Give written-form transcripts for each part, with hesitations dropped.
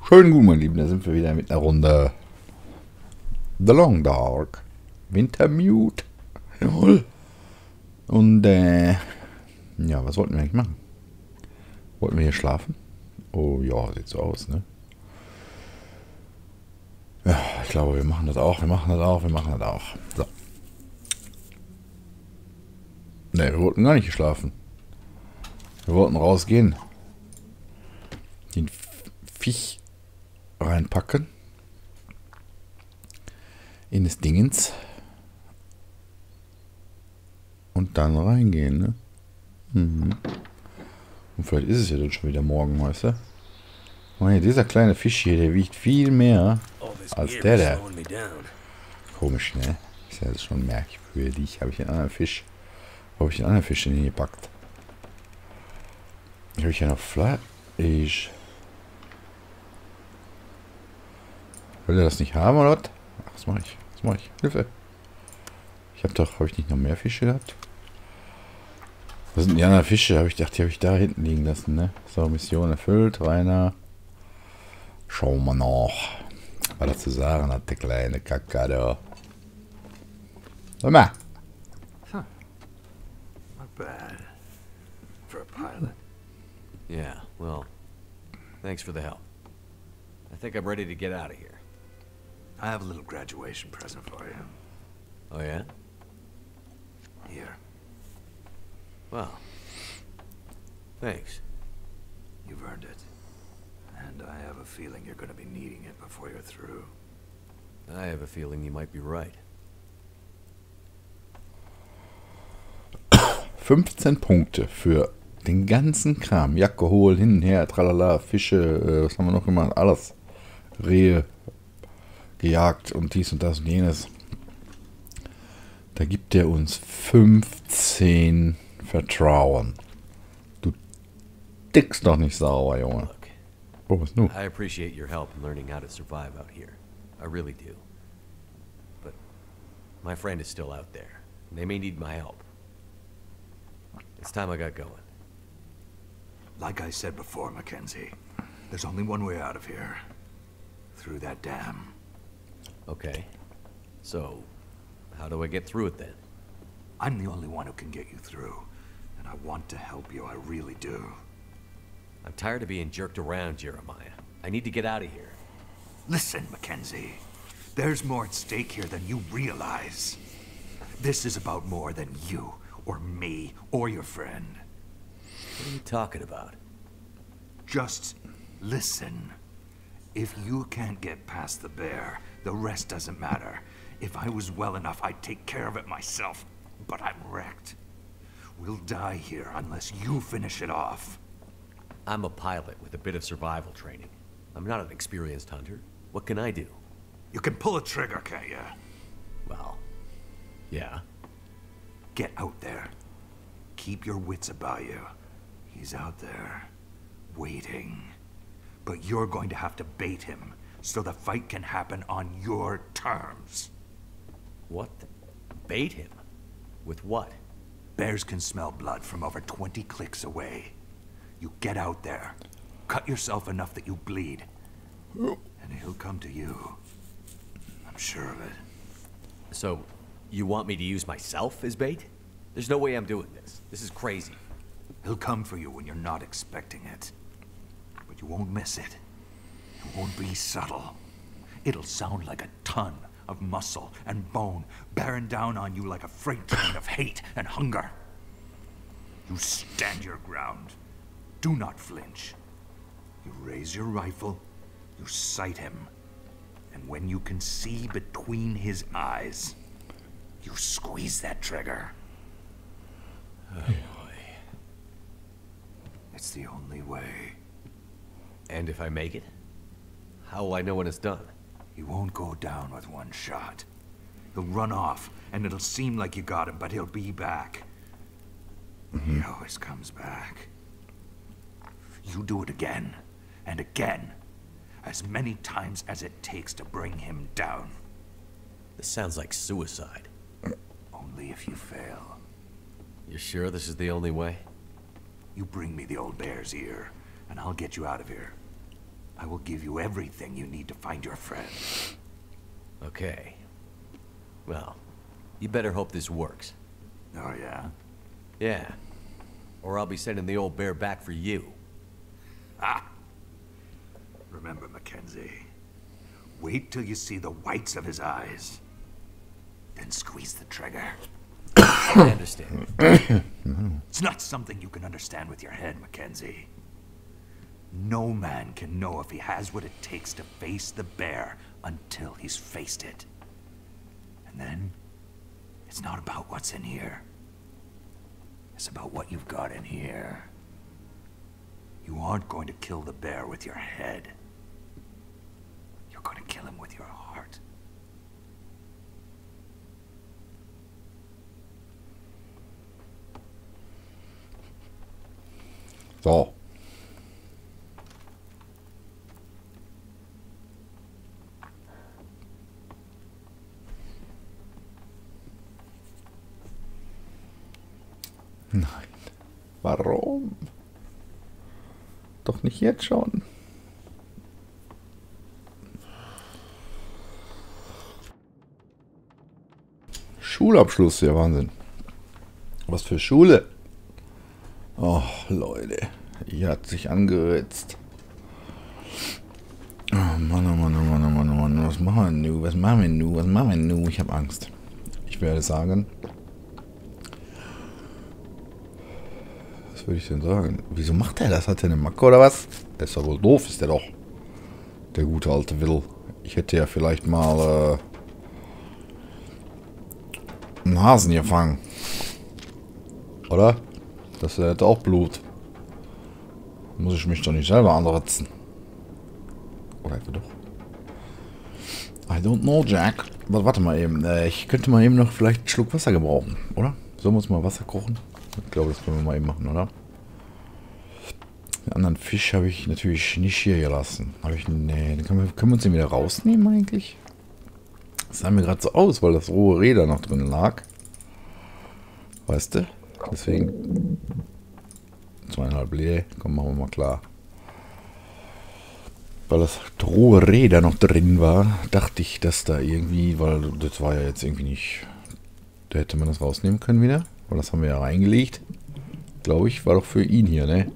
Schönen gut, mein Lieben, da sind wir wieder mit einer Runde The Long Dark. Wintermute. Jawohl. Und, ja, was wollten wir eigentlich machen? Wollten wir hier schlafen? Oh, ja, sieht so aus, ne? Ja, ich glaube, wir machen das auch, wir machen das auch. So. Ne, wir wollten gar nicht schlafen. Wir wollten rausgehen. Den Viech reinpacken. In das Dingens. Und dann reingehen, ne? Mhm. Und vielleicht ist es ja dann schon wieder morgen, weißt du? Oh ja, dieser kleine Fisch hier, der wiegt viel mehr als der da. Komisch, ne? Ist ja schon merkwürdig. Habe ich einen anderen Fisch? Wo habe ich einen anderen Fisch denn hier gepackt? Habe ich ja noch Fleisch. Will er das nicht haben, oder was? Ach, was mache ich? Was mache ich? Hilfe! Habe ich nicht noch mehr Fische gehabt? Was sind die anderen Fische? Die habe ich da hinten liegen lassen, ne? So, Mission erfüllt, Rainer. Schauen wir noch, was er zu sagen hat, der kleine Kakado. Sag mal. Huh. Not bad. For a pilot. Yeah, well, thanks for the help. I think I'm ready to get out of here. I have a little graduation present for you. Oh, yeah? Here. Well, thanks. You've earned it. And I have a feeling you're going to be needing it before you're through. I have a feeling you might be right. 15 Punkte für den ganzen Kram. Jacke holen, hin und her, tralala, Fische, was haben wir noch gemacht? Alles. Rehe gejagt und dies und das und jenes. Da gibt er uns 15 Vertrauen. Du dickst doch nicht sauer, Junge. Look, Oh, was nun? I appreciate your help in learning how to survive out here. I really do. But my friend is still out there, and they may need my help. It's time I got going. Like I said before, Mackenzie, there's only one way out of here. Through that dam. Okay. So, how do I get through it then? I'm the only one who can get you through. And I want to help you, I really do. I'm tired of being jerked around, Jeremiah. I need to get out of here. Listen, Mackenzie. There's more at stake here than you realize. This is about more than you, or me, or your friend. What are you talking about? Just listen. If you can't get past the bear, the rest doesn't matter. If I was well enough, I'd take care of it myself. But I'm wrecked. We'll die here unless you finish it off. I'm a pilot with a bit of survival training. I'm not an experienced hunter. What can I do? You can pull a trigger, can't you? Well, yeah. Get out there. Keep your wits about you. He's out there, waiting. But you're going to have to bait him, so the fight can happen on your terms. What? Bait him? With what? Bears can smell blood from over 20 clicks away. You get out there, cut yourself enough that you bleed, and he'll come to you. I'm sure of it. So, you want me to use myself as bait? There's no way I'm doing this. This is crazy. He'll come for you when you're not expecting it. But you won't miss it. It won't be subtle. It'll sound like a ton of muscle and bone bearing down on you like a freight train of hate and hunger. You stand your ground. Do not flinch. You raise your rifle, you sight him, and when you can see between his eyes, you squeeze that trigger. Oh boy. It's the only way. And if I make it? How will I know when it's done? He won't go down with one shot. He'll run off, and it'll seem like you got him, but he'll be back. He always comes back. You do it again, and again. As many times as it takes to bring him down. This sounds like suicide. Only if you fail. You're sure this is the only way? You bring me the old bear's ear, and I'll get you out of here. I will give you everything you need to find your friend. Okay. Well, you better hope this works. Oh, yeah? Yeah. Or I'll be sending the old bear back for you. Ah! Remember, Mackenzie. Wait till you see the whites of his eyes. Then squeeze the trigger. I understand. It's not something you can understand with your head, Mackenzie. No man can know if he has what it takes to face the bear until he's faced it. And then, it's not about what's in here. It's about what you've got in here. You aren't going to kill the bear with your head. You're going to kill him with your heart. So. Nein. Warum? Doch nicht jetzt schon. Schulabschluss, ja Wahnsinn. Was für Schule? Oh, Leute. Hier hat sich angeritzt. Oh Mann, oh Mann, oh Mann, oh Mann, oh Mann. Was machen wir nun? Was machen wir nun? Was machen wir nun? Ich habe Angst. Ich werde sagen... Was würde ich denn sagen? Wieso macht er das? Hat er eine Macke oder was? Der ist ja wohl doof, ist der doch. Der gute alte Will. Ich hätte ja vielleicht mal einen Hasen gefangen. Oder? Das hätte auch Blut. Muss ich mich doch nicht selber anritzen. Oder etwa doch? I don't know, Jack. Aber warte mal eben. Ich könnte mal eben noch vielleicht einen Schluck Wasser gebrauchen, oder? Sollen wir uns mal Wasser kochen? Ich glaube, das können wir mal eben machen, oder? Den anderen Fisch habe ich natürlich nicht hier gelassen. Nee, können wir uns den wieder rausnehmen eigentlich? Das sah mir gerade so aus, weil das rohe Reh da noch drin lag. Weißt du? Deswegen 2,5 Lee. Komm, machen wir mal klar. Weil das rohe Reh da noch drin war, dachte ich, dass da irgendwie, weil das war ja jetzt irgendwie nicht... Da hätte man das rausnehmen können wieder. Weil das haben wir ja reingelegt. Glaube ich, war doch für ihn hier, ne?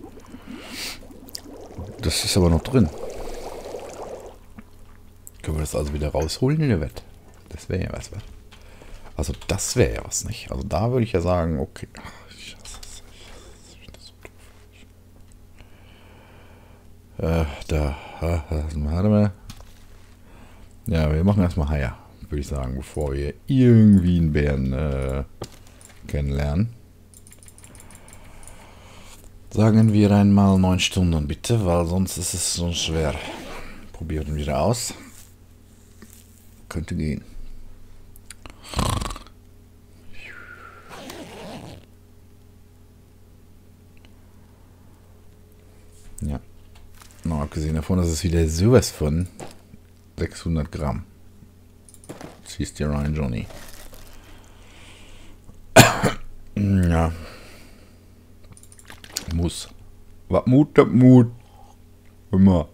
Das ist aber noch drin. Können wir das also wieder rausholen in der Wette? Das wäre ja was. Also das wäre ja was, nicht? Also da würde ich ja sagen, okay. Ach, ich hasse das so doof. Warte mal. Ja, wir machen erstmal Haie, würde ich sagen, bevor wir irgendwie einen Bären kennenlernen. Sagen wir einmal 9 Stunden bitte, weil sonst ist es so schwer. Probieren wir aus. Könnte gehen. Ja. Noch abgesehen davon, dass es wieder sowas von 600 Gramm. Ziehst dir rein, Johnny. Ja. Muss. Was Mut, das Mut. Immer.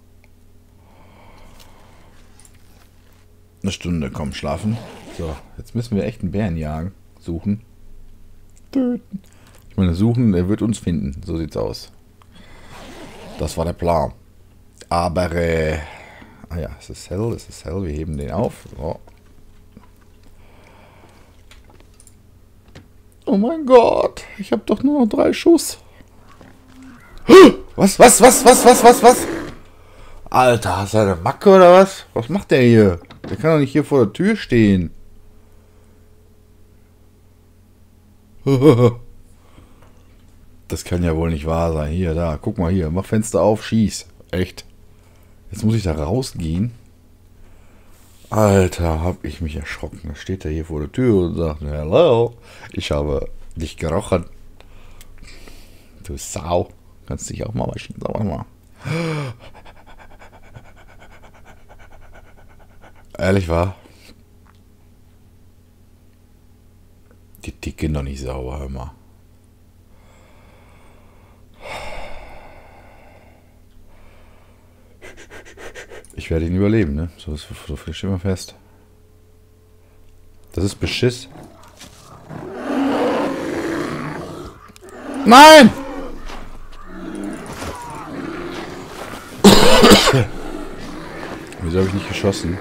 Eine Stunde, komm, schlafen. So, jetzt müssen wir echt einen Bären jagen. Suchen. Töten. Ich meine, suchen, er wird uns finden. So sieht's aus. Das war der Plan. Aber, ah ja, es ist hell, Wir heben den auf. So. Oh mein Gott, ich habe doch nur noch 3 Schuss. Was? Alter, hast du eine Macke oder was? Was macht der hier? Der kann doch nicht hier vor der Tür stehen. Das kann ja wohl nicht wahr sein. Hier, da, guck mal hier. Mach Fenster auf, schieß. Echt. Jetzt muss ich da rausgehen. Alter, hab ich mich erschrocken. Da steht er hier vor der Tür und sagt, hallo, ich habe dich gerochen. Du Sau. Kannst dich auch mal waschen. Sag mal. Ehrlich wahr? Die Dicke noch nicht sauber, hör mal. Ich werde ihn überleben, ne? So viel steht mal fest. Das ist Beschiss. Nein! Wieso habe ich nicht geschossen?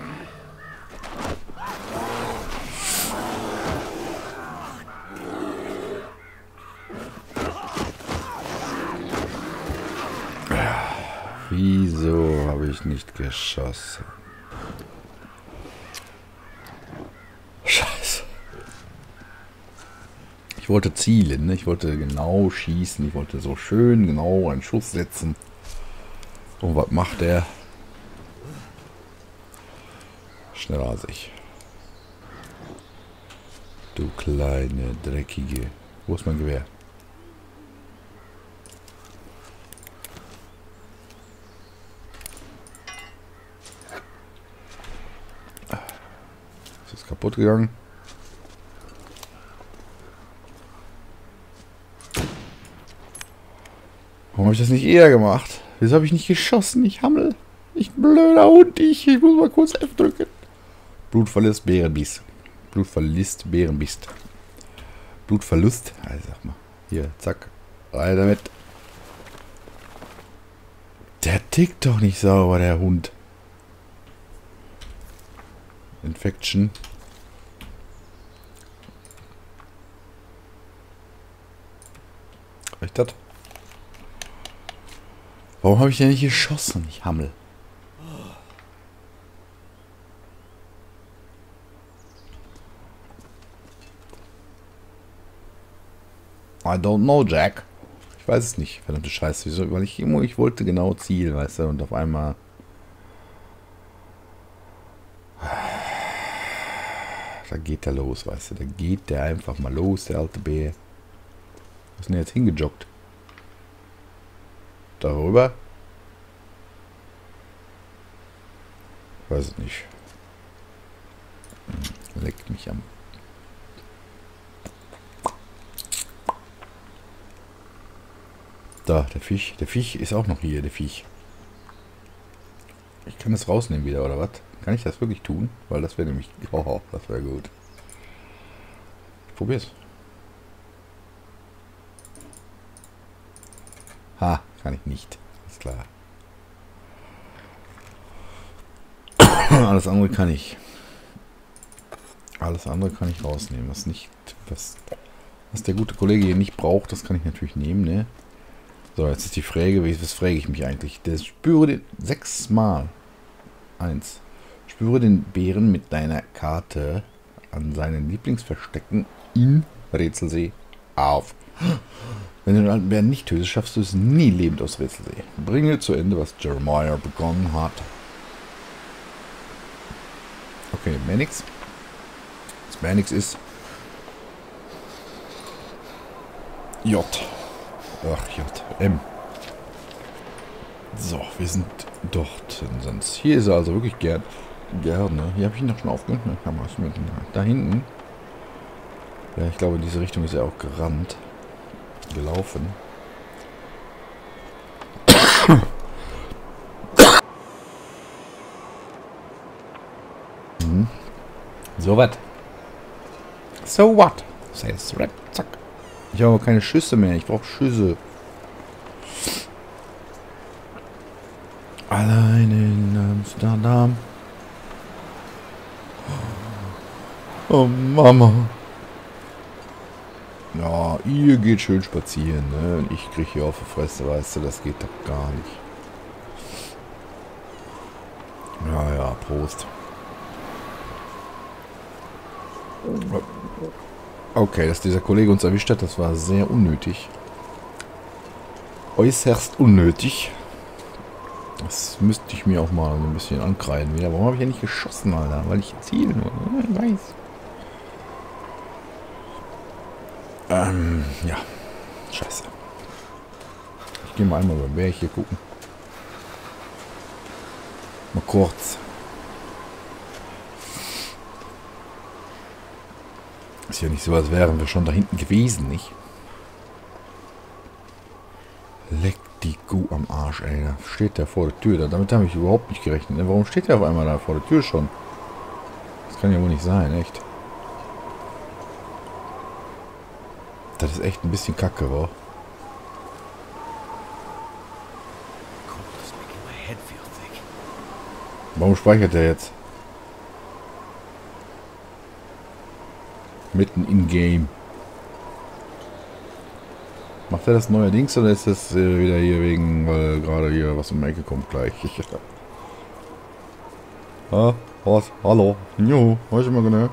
Wieso habe ich nicht geschossen? Scheiße. Ich wollte zielen, ne? Ich wollte genau schießen. Ich wollte so schön genau einen Schuss setzen. Und was macht er? Schneller als ich. Du kleine, dreckige. Wo ist mein Gewehr? Ist das kaputt gegangen? Warum habe ich das nicht eher gemacht? Wieso habe ich nicht geschossen? Ich Hammel. Ich blöder Hund. Ich muss mal kurz F drücken. Blutverlust, Bärenbiest. Blutverlust, Bärenbiest. Blutverlust. Also sag mal. Hier, zack. Rein damit. Der tickt doch nicht sauber, der Hund. Infection. Reicht das? Warum habe ich denn nicht geschossen, ich Hammel? I don't know, Jack. Ich weiß es nicht, verdammte Scheiße. Wieso? Weil ich wollte genau zielen, weißt du, und auf einmal... Da geht der los, weißt du. Da geht der einfach mal los, der alte Bär. Wo ist denn der jetzt hingejoggt? Darüber? Weiß es nicht. Leckt mich am... Da, der Viech. Der Viech ist auch noch hier, der Viech. Ich kann das rausnehmen wieder, oder was? Kann ich das wirklich tun? Weil das wäre nämlich... Oh, das wäre gut. Ich probier's. Ha, kann ich nicht. Ist klar. Alles andere kann ich. Alles andere kann ich rausnehmen. Was der gute Kollege hier nicht braucht, das kann ich natürlich nehmen, ne? So, jetzt ist die Frage, was frage ich mich eigentlich? Spüre den 6-mal. 1. Spüre den Bären mit deiner Karte an seinen Lieblingsverstecken in Rätselsee auf. Wenn du den alten Bären nicht tötest, schaffst du es nie lebend aus Rätselsee. Bringe zu Ende, was Jeremiah begonnen hat. Okay, mehr nix. Was mehr nix ist. J. Ach, J. M. So, wir sind dort. Sonst. Hier ist er also wirklich gerne. Hier habe ich ihn noch schon aufgehört. Da hinten. Ja, ich glaube, in diese Richtung ist er auch gerannt. Gelaufen. So was. So what? Says Red. Zack. Ich habe aber keine Schüsse mehr. Ich brauche Schüsse. Allein in Amsterdam. Oh Mama. Ja, ihr geht schön spazieren, ne? Und ich kriege hier auf die Fresse, weißt du, das geht doch gar nicht. Ja, Prost. Okay, dass dieser Kollege uns erwischt hat, das war sehr unnötig. Äußerst unnötig. Das müsste ich mir auch mal ein bisschen ankreiden wieder. Warum habe ich ja nicht geschossen, Alter? Weil ich zielen nur. Ich weiß. Ja. Scheiße. Ich gehe mal einmal beim Berg hier gucken. Mal kurz. Ist ja nicht so, als wären wir schon da hinten gewesen, nicht? Leck die Kuh am Arsch, ey. Da steht der vor der Tür. Damit habe ich überhaupt nicht gerechnet. Warum steht der auf einmal da vor der Tür schon? Das kann ja wohl nicht sein, echt. Das ist echt ein bisschen kacke, wa? Warum speichert der jetzt? Mitten in Game. Macht er das neuerdings oder ist das wieder hier wegen, weil gerade hier was um die Ecke kommt gleich? Ah, was? Hallo? Jo, heute mal genau.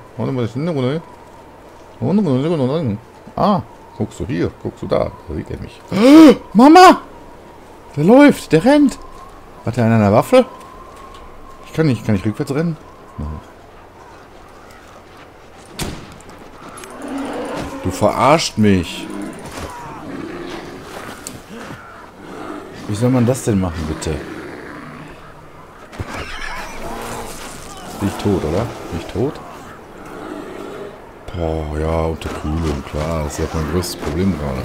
Ah, guckst du hier, guckst du da. Da sieht er mich. Mama! Der läuft, der rennt. Hat er eine Waffe? Kann ich rückwärts rennen? Nein. Du verarscht mich. Wie soll man das denn machen, bitte? Nicht tot, oder? Nicht tot? Boah, ja, Unterkühlung, klar. Das ist ja mein größtes Problem gerade.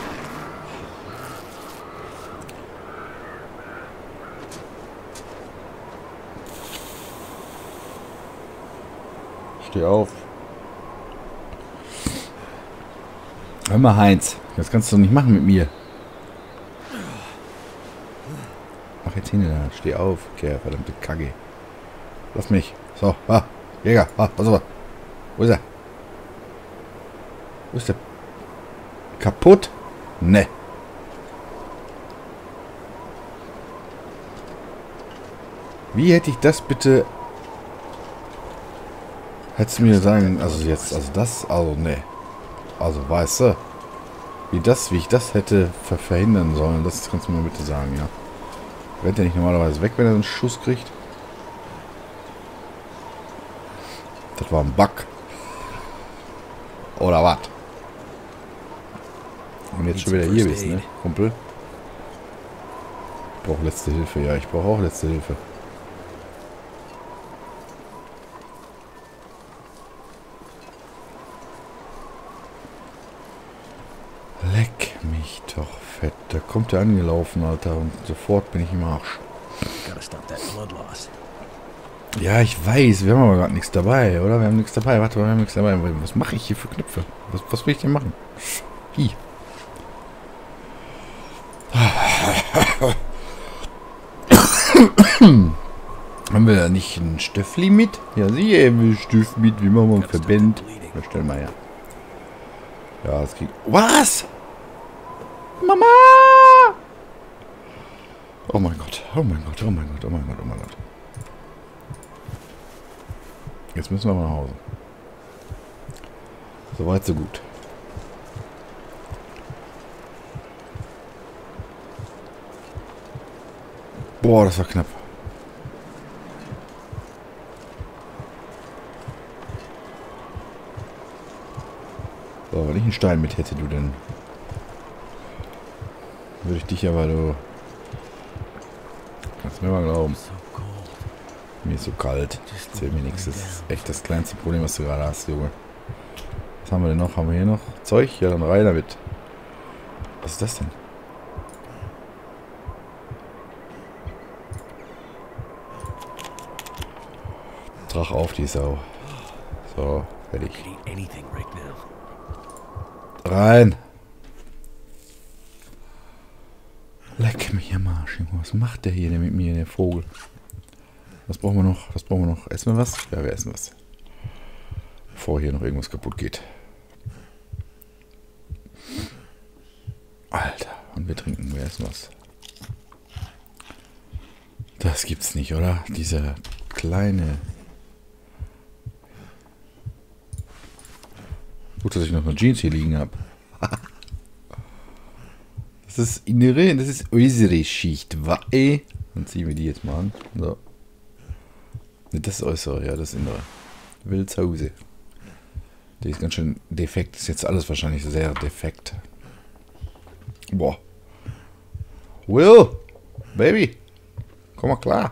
Steh auf. Hör mal, Heinz. Das kannst du doch nicht machen mit mir. Mach jetzt hin da. Steh auf, Kerl, verdammte Kacke. Lass mich. So, Jäger, pass auf. Wo ist er? Wo ist der? Kaputt? Ne. Wie hätte ich das bitte... Hättest du mir sagen, also jetzt, also das, also ne. Also weißt du, wie ich das hätte verhindern sollen, das kannst du mir bitte sagen, ja. Rennt er nicht normalerweise weg, wenn er einen Schuss kriegt? Das war ein Bug. Oder was? Und jetzt schon wieder hier bist, ne, Kumpel? Ich brauche letzte Hilfe, ja, ich brauche auch letzte Hilfe. Leck mich doch fett. Da kommt er angelaufen, Alter, und sofort bin ich im Arsch. Ja, ich weiß, wir haben aber gerade nichts dabei, oder? Wir haben nichts dabei. Warte mal, wir haben nichts dabei. Was mache ich hier für Knöpfe? Was will ich denn machen? Hi. Haben wir da nicht ein Stöffli mit? Ja, sie haben ein Stift mit. Wie machen wir einen Verband? Ja, stell mal her. Ja, das kriegt... Was? Mama! Oh mein Gott, oh mein Gott, oh mein Gott, oh mein Gott, oh mein Gott. Jetzt müssen wir mal nach Hause. Soweit, so gut. Boah, das war knapp. So, wenn ich einen Stein mit hätte, du denn? Würde ich dich aber, du... Kannst du mir mal glauben. Mir ist so kalt. Erzähl mir nichts. Das ist echt das kleinste Problem, was du gerade hast, Junge. Was haben wir denn noch? Haben wir hier noch Zeug? Ja, dann rein damit. Was ist das denn? Drach auf die Sau. So, fertig. Rein! Leck mich am Arsch. Was macht der hier denn mit mir, der Vogel? Was brauchen wir noch? Was brauchen wir noch? Essen wir was? Ja, wir essen was. Bevor hier noch irgendwas kaputt geht. Alter, und wir trinken, wir essen was. Das gibt's nicht, oder? Dieser kleine... Gut, dass ich noch eine Jeans hier liegen habe. Das ist innere, das ist unsere Schicht. Dann ziehen wir die jetzt mal an. So. Das ist äußere, ja, das innere. Wildshause. Die ist ganz schön defekt. Ist jetzt alles wahrscheinlich sehr defekt. Boah. Will! Baby! Komm mal klar.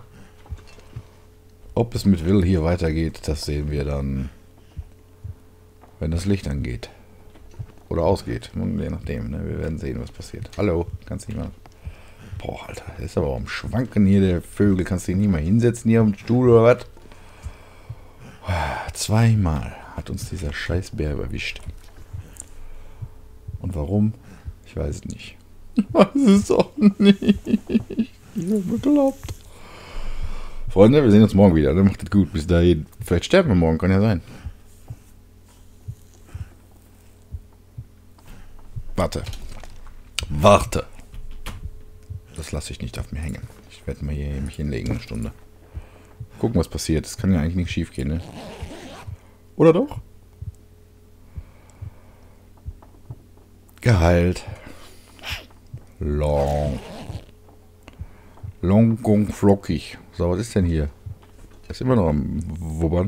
Ob es mit Will hier weitergeht, das sehen wir dann, wenn das Licht angeht. Oder ausgeht. Je nachdem, ne? Wir werden sehen, was passiert. Hallo, kannst nicht machen. Boah, Alter, der ist aber auch am Schwanken hier, der Vögel. Kannst du dich nicht mal hinsetzen hier am Stuhl oder was? 2-mal hat uns dieser scheiß Bär erwischt. Und warum? Ich weiß es nicht. Ich weiß es auch nicht. Ich bin bekloppt. Freunde, wir sehen uns morgen wieder. Dann macht es gut. Bis dahin. Vielleicht sterben wir morgen, kann ja sein. Warte. Das lasse ich nicht auf mir hängen. Ich werde mal hier mich hinlegen eine Stunde. Gucken, was passiert. Das kann ja eigentlich nicht schief gehen, ne? Oder doch? Geheilt. Long und flockig. So, was ist denn hier? Ist immer noch am Wubbern.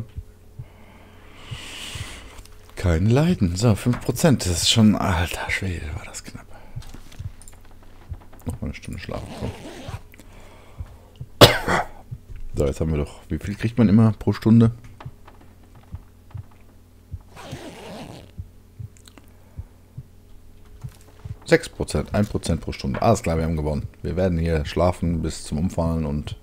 Kein Leiden. So, 5%. Das ist schon... Alter Schwede, war das knapp. Noch mal eine Stunde schlafen. Komm. So, jetzt haben wir doch... Wie viel kriegt man immer pro Stunde? %, 1% pro Stunde. Alles klar, wir haben gewonnen. Wir werden hier schlafen bis zum Umfallen und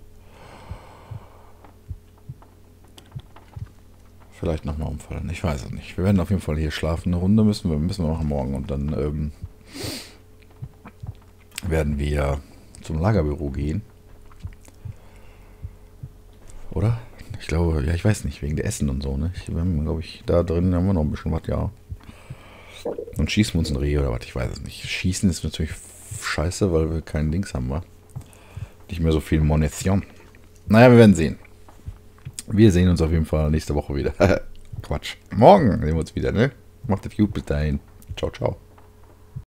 vielleicht nochmal umfallen. Ich weiß es nicht. Wir werden auf jeden Fall hier schlafen. Eine Runde müssen wir machen morgen und dann werden wir zum Lagerbüro gehen. Oder? Ich glaube, ja, ich weiß nicht, wegen der Essen und so, ne? Wir haben, glaube ich, da drin haben wir noch ein bisschen was, ja. Und schießen wir uns ein Reh oder was, ich weiß es nicht. Schießen ist natürlich scheiße, weil wir keinen Dings haben, wa? Nicht mehr so viel Munition. Naja, wir werden sehen. Wir sehen uns auf jeden Fall nächste Woche wieder. Quatsch. Morgen sehen wir uns wieder, ne? Macht es gut, bis dahin. Ciao, ciao.